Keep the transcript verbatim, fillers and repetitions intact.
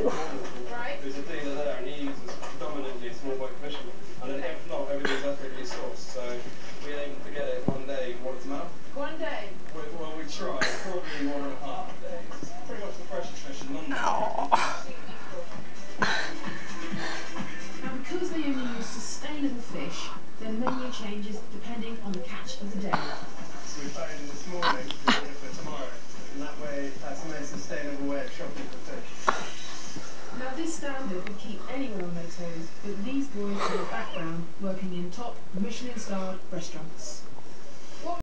Right. There's a dealer there and he uses predominantly small boat fishermen. And then if not, everything's ethically sourced. So we aim to get it one day, one tomorrow. One day? We, well, we try. Probably one and a half days. It's pretty much the freshest fish in London. Now, because they only use sustainable fish, their menu changes depending on the catch of the day. So we phoned in this morning to order for tomorrow. And that way, that's the most sustainable way of shopping for fish. Now this standard would keep anyone on their toes, but these boys have a background working in top Michelin-starred restaurants.